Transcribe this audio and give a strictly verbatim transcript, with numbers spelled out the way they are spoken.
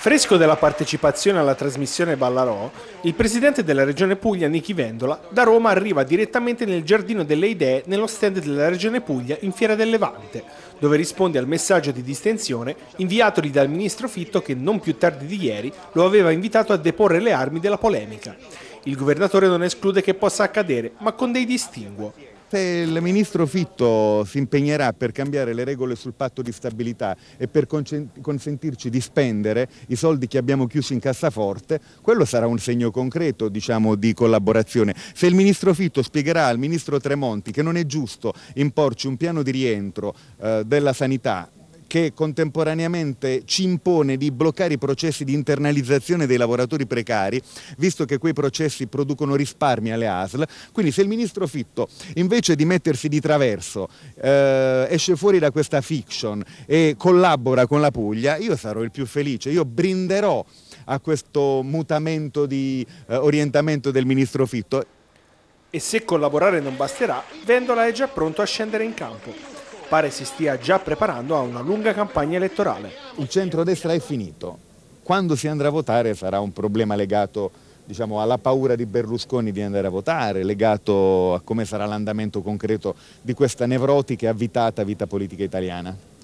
Fresco della partecipazione alla trasmissione Ballarò, il presidente della Regione Puglia, Nichi Vendola, da Roma arriva direttamente nel Giardino delle Idee nello stand della Regione Puglia in Fiera del Levante, dove risponde al messaggio di distensione inviatogli dal ministro Fitto che non più tardi di ieri lo aveva invitato a deporre le armi della polemica. Il governatore non esclude che possa accadere, ma con dei distinguo. Se il ministro Fitto si impegnerà per cambiare le regole sul patto di stabilità e per consentirci di spendere i soldi che abbiamo chiuso in cassaforte, quello sarà un segno concreto, diciamo, di collaborazione. Se il ministro Fitto spiegherà al ministro Tremonti che non è giusto imporci un piano di rientro eh, della sanità che contemporaneamente ci impone di bloccare i processi di internalizzazione dei lavoratori precari, visto che quei processi producono risparmi alle A S L. Quindi se il ministro Fitto, invece di mettersi di traverso, eh, esce fuori da questa fiction e collabora con la Puglia, io sarò il più felice, io brinderò a questo mutamento di eh, orientamento del ministro Fitto. E se collaborare non basterà, Vendola è già pronto a scendere in campo. Pare si stia già preparando a una lunga campagna elettorale. Il centrodestra è finito. Quando si andrà a votare sarà un problema legato, diciamo, alla paura di Berlusconi di andare a votare, legato a come sarà l'andamento concreto di questa nevrotica e avvitata vita politica italiana.